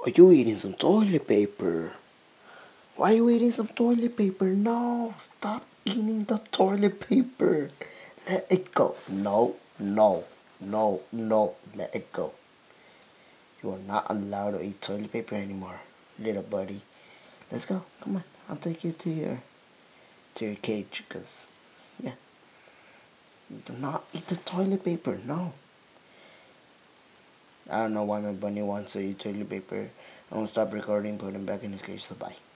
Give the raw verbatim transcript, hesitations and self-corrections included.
Are you eating some toilet paper? Why are you eating some toilet paper? No, stop eating the toilet paper. Let it go. No, no, no, no. Let it go. You are not allowed to eat toilet paper anymore, little buddy. Let's go. Come on. I'll take you to your to your cage, cause yeah. Do not eat the toilet paper. No. I don't know why my bunny wants to eat toilet paper. I'm gonna stop recording, put him back in his cage. So bye.